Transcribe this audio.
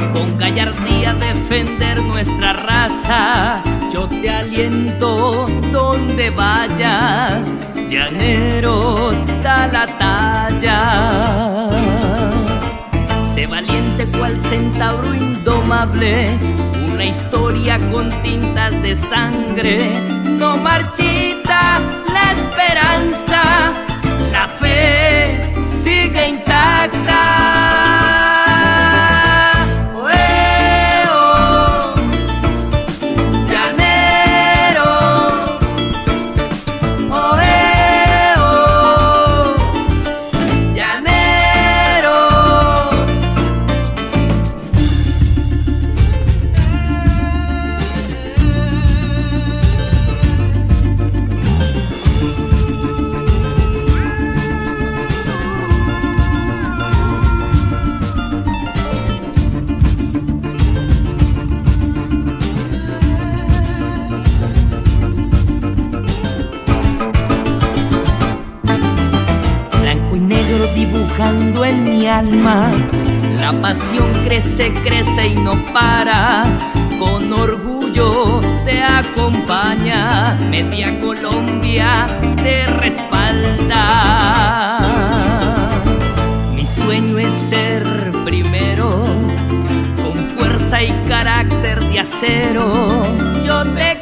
con gallardía defender nuestra raza. Yo te aliento donde vayas, llaneros, da la talla. Sé valiente cual centauro indomable, una historia con tintas de sangre. No marchita la esperanza, la fe sigue intacta. Dibujando en mi alma, la pasión crece, crece y no para. Con orgullo te acompaña, media Colombia te respalda. Mi sueño es ser primero, con fuerza y carácter de acero. Yo te